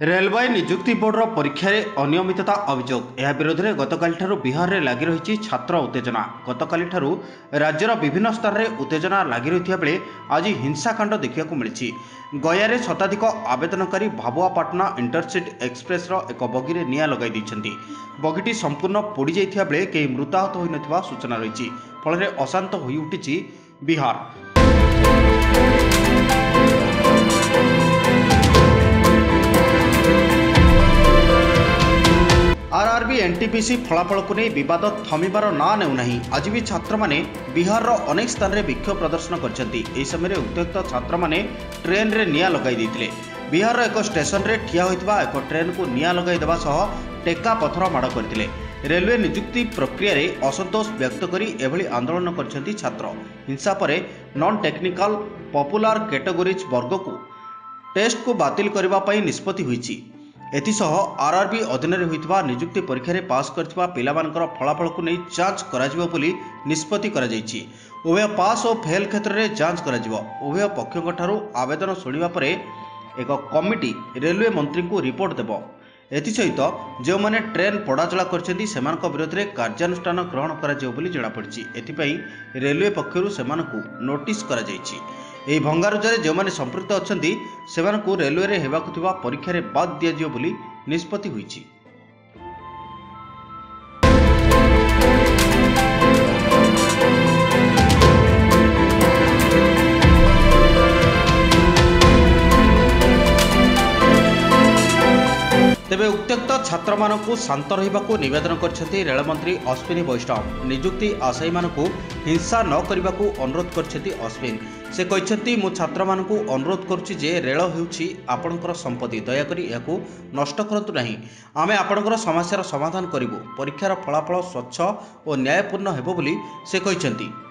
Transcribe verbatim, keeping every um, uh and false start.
Railway नियुक्ति border परीक्षा अनियमितता अभियोग यह विरोध में गतकाली बिहार में लगी रही छात्र उत्तेजना। गतकाली राज्यर विभिन्न स्थान में उत्तेजना लगी रही बेले आज हिंसाकांड देखा मिली। गया शताधिक आवेदनकारी भाबुआपाटना इंटरसिटी एक्सप्रेस एक बगी में निआं लगाई देइछन्ति। बगीटी संपूर्ण पोड़ी जाइथिबा बेले केही मृताहत होई नथिबा सूचना रही। फल अशांत होई उठिछि बिहार। आरआरबी एनटीपीसी फलाफल को नहीं विवाद थमिबार ना नेउना। आज भी छात्र माने बिहार अनेक स्थान में विक्षोभ प्रदर्शन करछन्ति। समय उत्त्यक्त छात्र माने ट्रेन रे निआं लगाई देइथिले। बिहार एक स्टेशन रे ठिया होइतबा एक ट्रेन को निआं लगाई देबा सह टेका पथर माड़ करथिले। रेलवे नियुक्ति प्रक्रिया रे असंतोष व्यक्त करी एभली आंदोलन करछन्ति छात्र। हिंसा परे नॉन टेक्निकल पॉपुलर कैटेगोरीज वर्ग को टेस्ट को बातिल करबा पई निष्पत्ति होईछि। एथिसह आरआरबी अधीन होइतबा नियुक्ति परीक्षा रे पास करथिबा पिलामानकर फलाफल को नहीं जांच कराजिबो बोली निष्पत्ति करा जायछि। उभय पास और फेल क्षेत्र में जांच कराजिबो। उभय पक्षों ठारू आवेदन शुणिबा परे एक कमिटी रेलवे मंत्री को रिपोर्ट देबो। एथिसहित जो माने ट्रेन पड़ाचला करछन्ति सेमानक विरोध में कार्यानुष्ठान ग्रहण कराजिबो बोली जणा पड़छि। एथिपई रेलवे पक्षरु सेमानकु नोटिस करा जायछि। ଏହି ଭଙ୍ଗାରୁଜାରେ ଯେଉଁମାନେ ସମ୍ପୃକ୍ତ ଅଛନ୍ତି ସେମାନଙ୍କୁ ରେଲୱେରେ ହେବାକୁ ଥିବା ପରୀକ୍ଷାରେ ବାଦ୍ ଦିଆଯିବ ବୋଲି ନିଷ୍ପତ୍ତି ହୋଇଛି। तेबे उक्त्यक्त छात्र मानकु शांत रहिबाकु निवेदन करछन्ति रेलमंत्री अश्विनी वैष्णव। नियुक्ति आशायी मानकु हिंसा न करिबाकु अनुरोध करछन्ति अश्विन। से कहछन्ति मु छात्र मानकु अनुरोध करूछि जे रेल हेउछि आपणकर संपत्ति, दयाकरी याकु नष्ट करंतु नाही। आमे आपणकर समस्यार समाधान करिवु। परीक्षार फलाफल स्वच्छ और न्यायपूर्ण हेबो बोली से कहछन्ति।